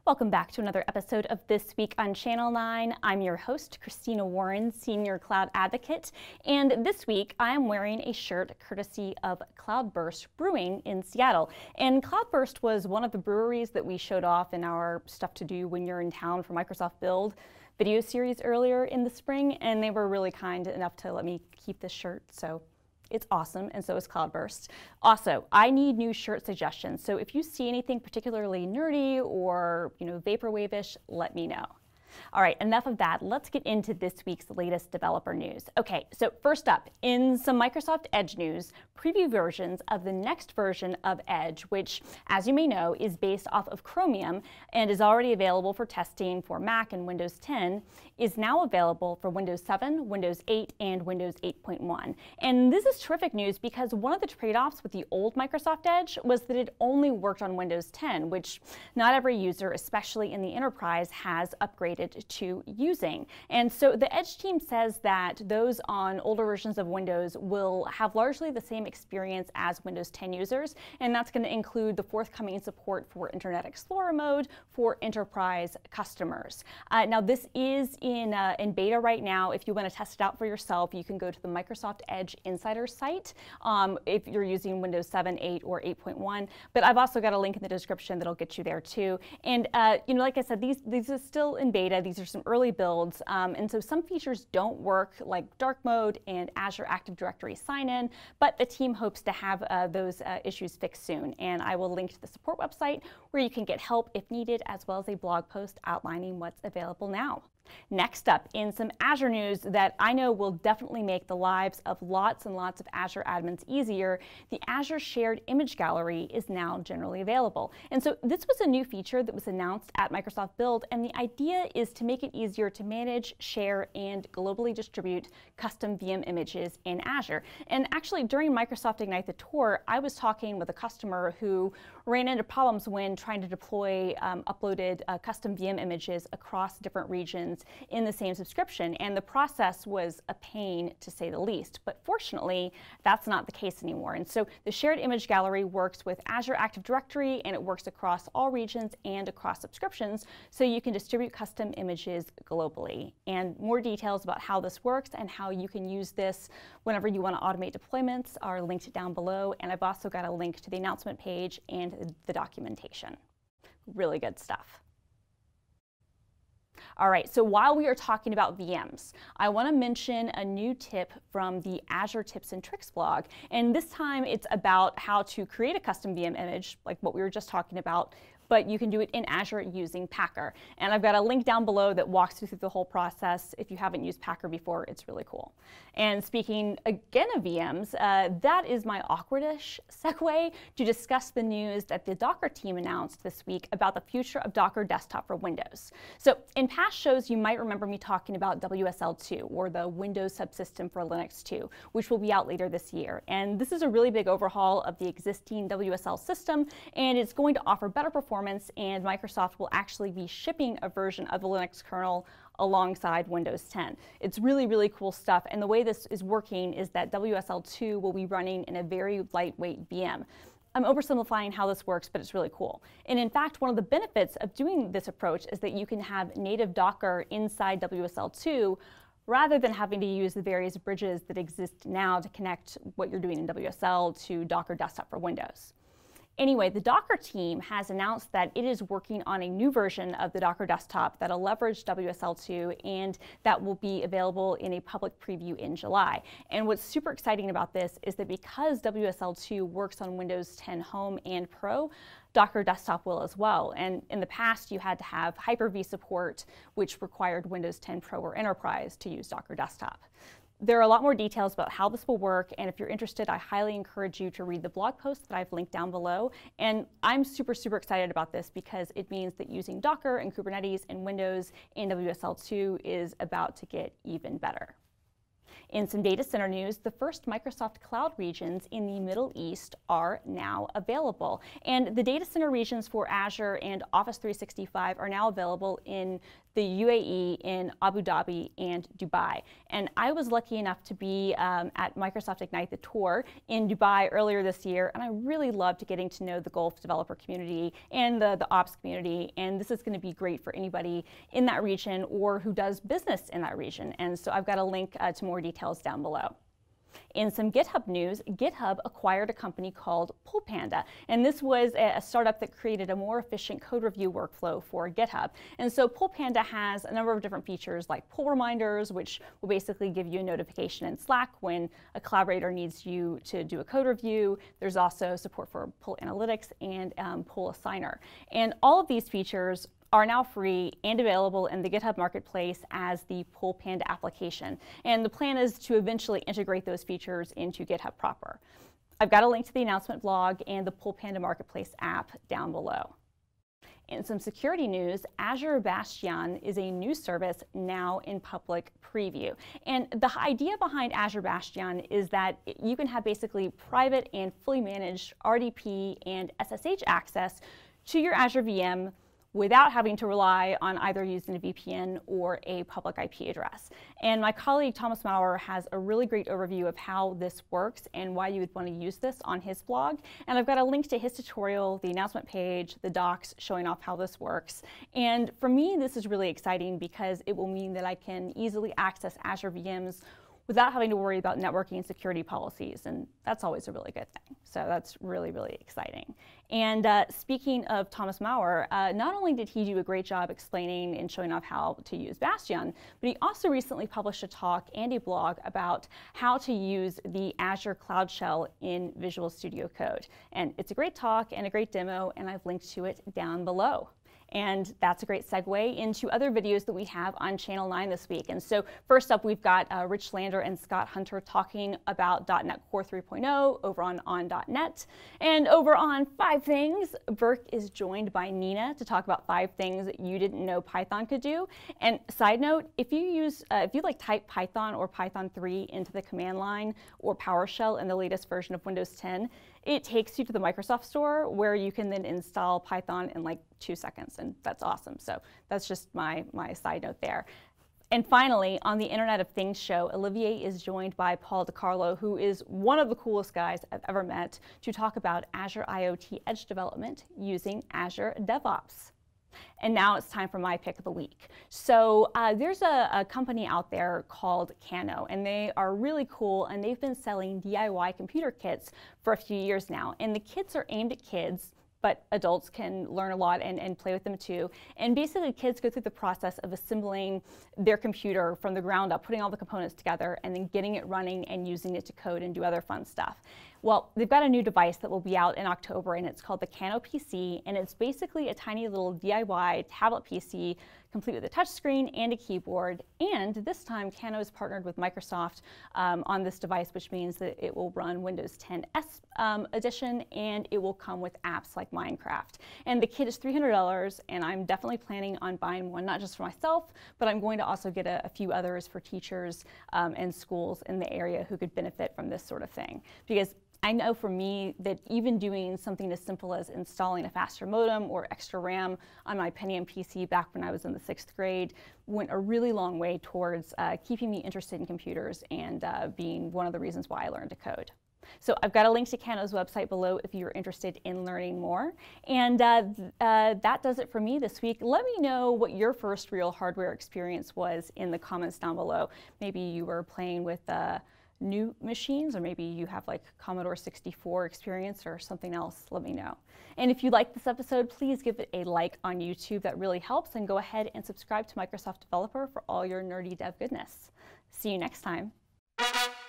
Welcome back to another episode of This Week on Channel 9. I'm your host, Christina Warren, Senior Cloud Advocate, and this week I am wearing a shirt courtesy of Cloudburst Brewing in Seattle. And Cloudburst was one of the breweries that we showed off in our Stuff to Do When You're in Town for Microsoft Build video series earlier in the spring, and they were really kind enough to let me keep this shirt, so it's awesome, and so is Cloudburst. Also, I need new shirt suggestions, so if you see anything particularly nerdy or, vaporwave-ish, let me know. All right, enough of that. Let's get into this week's latest developer news. Okay, so first up, in some Microsoft Edge news, preview versions of the next version of Edge, which, as you may know, is based off of Chromium and is already available for testing for Mac and Windows 10, is now available for Windows 7, Windows 8, and Windows 8.1. And this is terrific news because one of the trade-offs with the old Microsoft Edge was that it only worked on Windows 10, which not every user, especially in the enterprise, has upgraded to using. And so the Edge team says that those on older versions of Windows will have largely the same experience as Windows 10 users, and that's going to include the forthcoming support for Internet Explorer mode for enterprise customers. Now this is in beta right now. If you want to test it out for yourself, you can go to the Microsoft Edge Insider site if you're using Windows 7, 8, or 8.1. But I've also got a link in the description that'll get you there too. And like I said, these are still in beta. These are some early builds, and so some features don't work, like dark mode and Azure Active Directory sign-in, but the team hopes to have those issues fixed soon. And I will link to the support website where you can get help if needed, as well as a blog post outlining what's available now. Next up, in some Azure news that I know will definitely make the lives of lots and lots of Azure admins easier, the Azure Shared Image Gallery is now generally available. And so this was a new feature that was announced at Microsoft Build, and the idea is to make it easier to manage, share, and globally distribute custom VM images in Azure. And actually, during Microsoft Ignite the Tour, I was talking with a customer who ran into problems when trying to deploy uploaded custom VM images across different regions in the same subscription, and the process was a pain to say the least. But fortunately, that's not the case anymore. And so the Shared Image Gallery works with Azure Active Directory, and it works across all regions and across subscriptions, so you can distribute custom images globally. And more details about how this works and how you can use this whenever you want to automate deployments are linked down below, and I've also got a link to the announcement page and the documentation. Really good stuff. All right, so while we are talking about VMs, I want to mention a new tip from the Azure Tips and Tricks blog. And this time it's about how to create a custom VM image, like what we were just talking about, but you can do it in Azure using Packer. And I've got a link down below that walks you through the whole process. If you haven't used Packer before, it's really cool. And speaking again of VMs, that is my awkwardish segue to discuss the news that the Docker team announced this week about the future of Docker Desktop for Windows. So in past shows, you might remember me talking about WSL2, or the Windows subsystem for Linux 2, which will be out later this year. And this is a really big overhaul of the existing WSL system, and it's going to offer better performance, and Microsoft will actually be shipping a version of the Linux kernel alongside Windows 10. It's really, really cool stuff, and the way this is working is that WSL2 will be running in a very lightweight VM. I'm oversimplifying how this works, but it's really cool. And in fact, one of the benefits of doing this approach is that you can have native Docker inside WSL2 rather than having to use the various bridges that exist now to connect what you're doing in WSL to Docker Desktop for Windows. Anyway, the Docker team has announced that it is working on a new version of the Docker Desktop that'll leverage WSL2, and that will be available in a public preview in July. And what's super exciting about this is that because WSL2 works on Windows 10 Home and Pro, Docker Desktop will as well. And in the past, you had to have Hyper-V support, which required Windows 10 Pro or Enterprise to use Docker Desktop. There are a lot more details about how this will work, and if you're interested, I highly encourage you to read the blog post that I've linked down below. And I'm super, super excited about this because it means that using Docker and Kubernetes and Windows in WSL2 is about to get even better. In some data center news, the first Microsoft Cloud regions in the Middle East are now available. And the data center regions for Azure and Office 365 are now available in the UAE, in Abu Dhabi, and Dubai. And I was lucky enough to be at Microsoft Ignite the Tour in Dubai earlier this year, and I really loved getting to know the Gulf developer community and the ops community. And this is going to be great for anybody in that region or who does business in that region. And so I've got a link to more details down below. In some GitHub news, GitHub acquired a company called PullPanda, and this was a startup that created a more efficient code review workflow for GitHub. And so PullPanda has a number of different features like pull reminders, which will basically give you a notification in Slack when a collaborator needs you to do a code review. There's also support for pull analytics and pull assigner. And all of these features are now free and available in the GitHub Marketplace as the PullPanda application. And the plan is to eventually integrate those features into GitHub proper. I've got a link to the announcement blog and the PullPanda Marketplace app down below. In some security news, Azure Bastion is a new service now in public preview. And the idea behind Azure Bastion is that you can have basically private and fully managed RDP and SSH access to your Azure VM without having to rely on either using a VPN or a public IP address. And my colleague Thomas Maurer has a really great overview of how this works and why you would want to use this on his blog. And I've got a link to his tutorial, the announcement page, the docs showing off how this works. And for me, this is really exciting because it will mean that I can easily access Azure VMs without having to worry about networking and security policies, and that's always a really good thing. So that's really, really exciting. And speaking of Thomas Maurer, not only did he do a great job explaining and showing off how to use Bastion, but he also recently published a talk and a blog about how to use the Azure Cloud Shell in Visual Studio Code. And it's a great talk and a great demo, and I've linked to it down below. And that's a great segue into other videos that we have on Channel 9 this week. And so first up, we've got Rich Lander and Scott Hunter talking about .NET Core 3.0 over on.net. And over on 5 Things, Burke is joined by Nina to talk about 5 things that you didn't know Python could do. And side note, if you type Python or Python 3 into the command line or PowerShell in the latest version of Windows 10, it takes you to the Microsoft Store where you can then install Python in like 2 seconds, and that's awesome. So that's just my side note there. And finally, on the Internet of Things show, Olivier is joined by Paul DiCarlo, who is one of the coolest guys I've ever met, to talk about Azure IoT Edge development using Azure DevOps. And now it's time for my pick of the week. So there's a company out there called Kano, and they are really cool, and they've been selling DIY computer kits for a few years now. And the kits are aimed at kids, but adults can learn a lot and play with them too. And basically kids go through the process of assembling their computer from the ground up, putting all the components together, and then getting it running and using it to code and do other fun stuff. Well, they've got a new device that will be out in October, and it's called the Kano PC, and it's basically a tiny little DIY tablet PC complete with a touchscreen and a keyboard. And this time, Kano is partnered with Microsoft on this device, which means that it will run Windows 10 edition, and it will come with apps like Minecraft. And the kit is $300, and I'm definitely planning on buying one, not just for myself, but I'm going to also get a few others for teachers and schools in the area who could benefit from this sort of thing. Because I know for me that even doing something as simple as installing a faster modem or extra RAM on my Pentium PC back when I was in the 6th grade went a really long way towards keeping me interested in computers and being one of the reasons why I learned to code. So I've got a link to Kano's website below if you're interested in learning more. And that does it for me this week. Let me know what your first real hardware experience was in the comments down below. Maybe you were playing with new machines, or maybe you have like Commodore 64 experience or something else. Let me know. And if you like this episode, please give it a like on YouTube. That really helps. And go ahead and subscribe to Microsoft Developer for all your nerdy dev goodness. See you next time.